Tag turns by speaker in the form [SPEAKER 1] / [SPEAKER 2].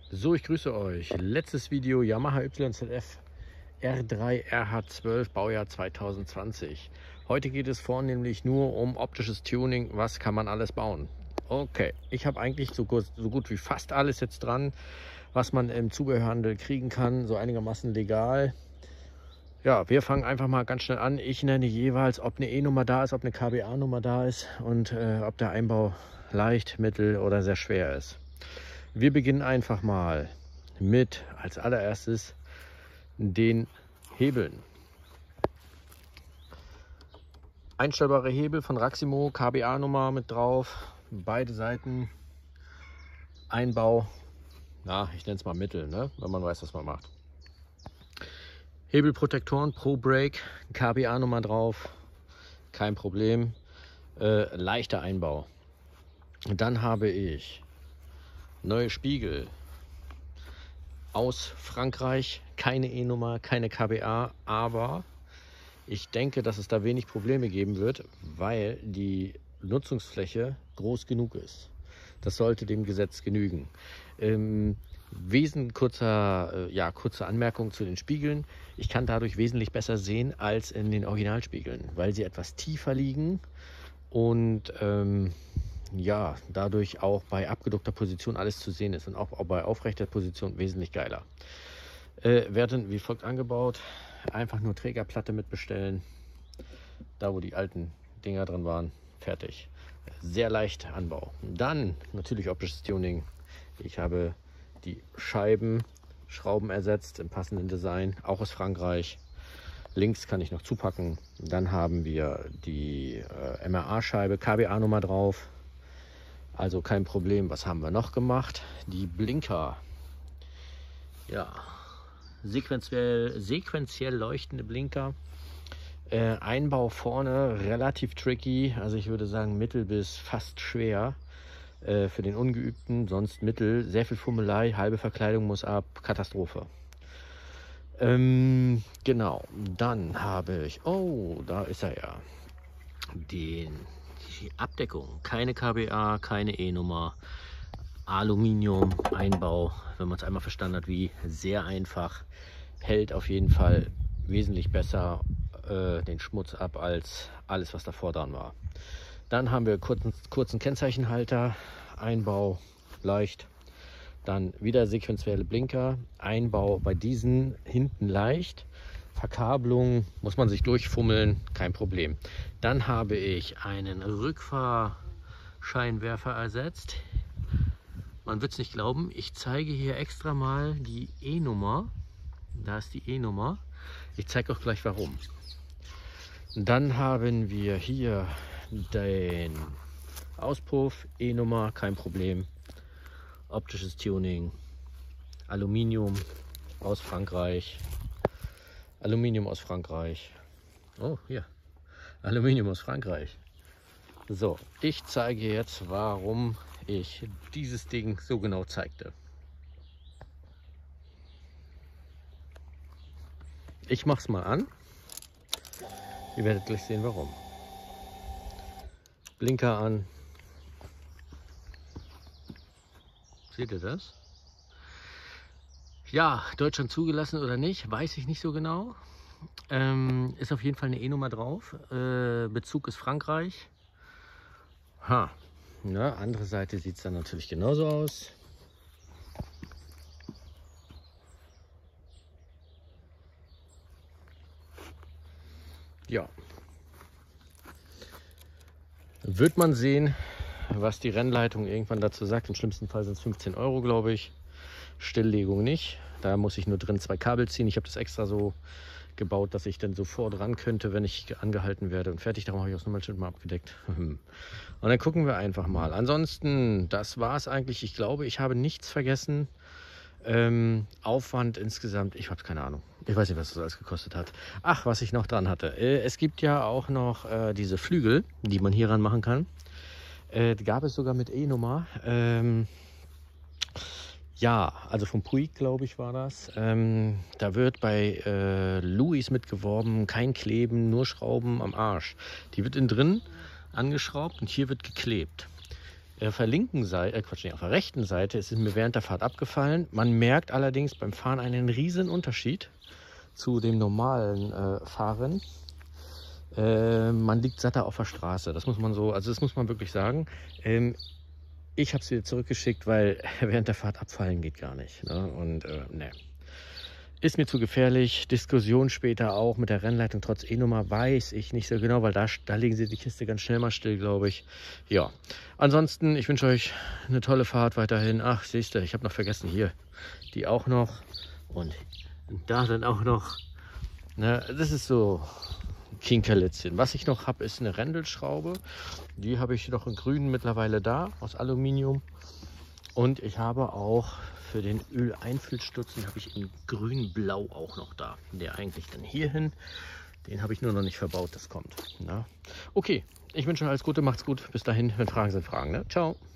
[SPEAKER 1] So, ich grüße euch. Letztes Video Yamaha YZF R3 RH12 Baujahr 2020. Heute geht es vornehmlich nur um optisches Tuning. Was kann man alles bauen? Okay, ich habe eigentlich so gut wie fast alles jetzt dran, was man im Zubehörhandel kriegen kann, so einigermaßen legal. Ja, wir fangen einfach mal ganz schnell an. Ich nenne jeweils, ob eine E-Nummer da ist, ob eine KBA-Nummer da ist und ob der Einbau leicht, mittel oder sehr schwer ist. Wir beginnen einfach mal mit als allererstes den Hebeln. Einstellbare Hebel von Raximo, KBA-Nummer mit drauf, beide Seiten, Einbau, na, ich nenne es mal Mittel, ne? Wenn man weiß, was man macht. Hebelprotektoren Pro Brake, KBA-Nummer drauf, kein Problem, leichter Einbau. Dann habe ich neue Spiegel aus Frankreich, keine E-Nummer, keine KBA, aber ich denke, dass es da wenig Probleme geben wird, weil die Nutzungsfläche groß genug ist. Das sollte dem Gesetz genügen. Kurze Anmerkung zu den Spiegeln. Ich kann dadurch wesentlich besser sehen als in den Originalspiegeln, weil sie etwas tiefer liegen und ja, dadurch auch bei abgeduckter Position alles zu sehen ist und auch bei aufrechter Position wesentlich geiler. Werden wie folgt angebaut: einfach nur Trägerplatte mitbestellen, da wo die alten Dinger drin waren, fertig. Sehr leicht Anbau. Dann natürlich optisches Tuning. Ich habe die Schrauben ersetzt im passenden Design, auch aus Frankreich. Links kann ich noch zupacken. Dann haben wir die MRA-Scheibe, KBA-Nummer drauf. Also kein Problem. Was haben wir noch gemacht? Die Blinker. Ja, sequenziell leuchtende Blinker. Einbau vorne relativ tricky. Also ich würde sagen mittel bis fast schwer für den Ungeübten. Sonst mittel. Sehr viel Fummelei, halbe Verkleidung muss ab. Katastrophe. Genau. Dann habe ich, oh, da ist er ja. Die Abdeckung, keine KBA, keine E-Nummer, Aluminium, Einbau, wenn man es einmal verstanden hat, wie sehr einfach, hält auf jeden Fall wesentlich besser den Schmutz ab als alles, was davor dran war. Dann haben wir kurzen Kennzeichenhalter, Einbau leicht, dann wieder sequenzielle Blinker, Einbau bei diesen hinten leicht. Verkabelung muss man sich durchfummeln, kein Problem. Dann habe ich einen Rückfahrscheinwerfer ersetzt. Man wird es nicht glauben, ich zeige hier extra mal die E-Nummer. Da ist die E-Nummer. Ich zeige auch gleich warum. Dann haben wir hier den Auspuff, E-Nummer, kein Problem. Optisches Tuning, Aluminium aus Frankreich. Aluminium aus Frankreich. Oh, hier. Aluminium aus Frankreich. So, ich zeige jetzt, warum ich dieses Ding so genau zeigte. Ich mache es mal an. Ihr werdet gleich sehen, warum. Blinker an. Seht ihr das? Ja, Deutschland zugelassen oder nicht, weiß ich nicht so genau. Ist auf jeden Fall eine E-Nummer drauf. Bezug ist Frankreich. Ha. Na, andere Seite sieht es dann natürlich genauso aus. Ja. Wird man sehen, was die Rennleitung irgendwann dazu sagt. Im schlimmsten Fall sind es 15 Euro, glaube ich. Stilllegung nicht. Da muss ich nur drin 2 Kabel ziehen. Ich habe das extra so gebaut, dass ich dann sofort ran könnte, wenn ich angehalten werde. Und fertig, darum habe ich das Nummernschild mal abgedeckt. Und dann gucken wir einfach mal. Ansonsten, das war es eigentlich. Ich glaube, ich habe nichts vergessen. Aufwand insgesamt, ich habe keine Ahnung. Ich weiß nicht, was das alles gekostet hat. Ach, was ich noch dran hatte. Es gibt ja auch noch diese Flügel, die man hier ran machen kann. Gab es sogar mit E-Nummer. Ja, also vom Puig, glaube ich, war das. Da wird bei Louis mitgeworben, kein Kleben, nur Schrauben am Arsch. Die wird innen drin angeschraubt und hier wird geklebt. Auf der linken Seite, auf der rechten Seite ist es mir während der Fahrt abgefallen. Man merkt allerdings beim Fahren einen riesen Unterschied zu dem normalen Fahren. Man liegt satter auf der Straße. Das muss man so, also das muss man wirklich sagen. Ich habe es wieder zurückgeschickt, weil während der Fahrt abfallen geht gar nicht. Ne? Und ne. Ist mir zu gefährlich. Diskussion später auch mit der Rennleitung trotz E-Nummer weiß ich nicht so genau, weil da legen sie die Kiste ganz schnell mal still, glaube ich. Ja, ansonsten, ich wünsche euch eine tolle Fahrt weiterhin. Ach, siehst du, ich habe noch vergessen, hier, die auch noch und da dann auch noch. Ne, das ist so Kinkerlitzchen. Was ich noch habe, ist eine Rändelschraube. Die habe ich noch in grün mittlerweile da, aus Aluminium. Und ich habe auch für den Öleinfüllstutzen habe ich in grün-blau auch noch da. Der eigentlich dann hier hin. Den habe ich nur noch nicht verbaut, das kommt. Na? Okay, ich wünsche euch alles Gute, macht's gut. Bis dahin, wenn Fragen sind, Fragen. Ne? Ciao.